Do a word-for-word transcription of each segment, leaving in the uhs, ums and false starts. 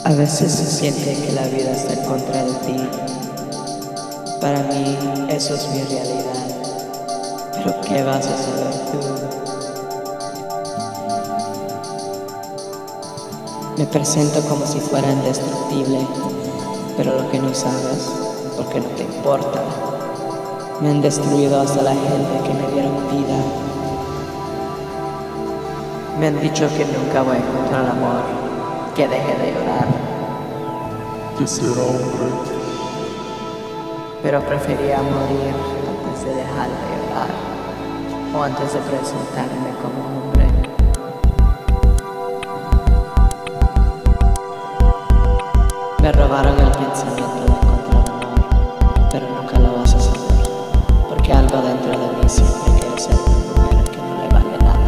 A veces se siente que la vida está en contra de ti. Para mí eso es mi realidad. Pero ¿qué vas a saber tú? Me presento como si fuera indestructible, pero lo que no sabes, porque no te importa. Me han destruido hasta la gente que me dieron vida. Me han dicho que nunca voy a encontrar amor, que deje de llorar. Que será hombre. Pero prefería morir antes de dejar de llorar, o antes de presentarme como hombre. Me robaron el pensamiento de encontrar amor, pero nunca lo vas a saber, porque algo dentro de mí siempre quiere ser una mujer que no le vale nada.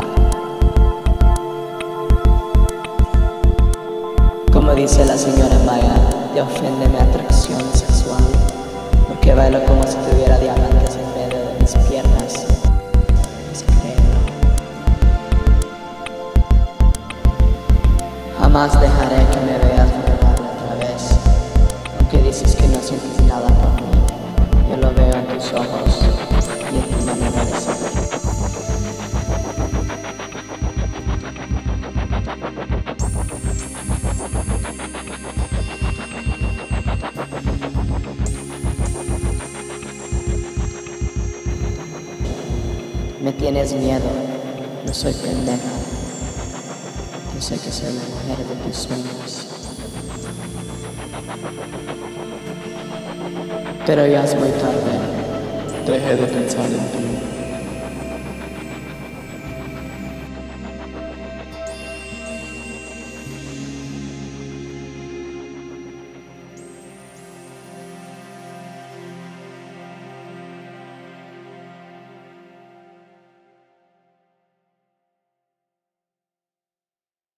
Como dice la señora Maya, te ofende mi atracción sexual, porque bailo como si tuviera diamantes en medio de mis piernas. Pues créelo. Jamás dejaré que me veas vulnerable otra vez, aunque dices que no sientes nada por mí. Yo lo veo en tus ojos y en tu manera de ser. Me tienes miedo, no soy pendeja. Yo sé que soy la mujer de tus sueños. Pero ya es muy tarde. Dejé de pensar en ti.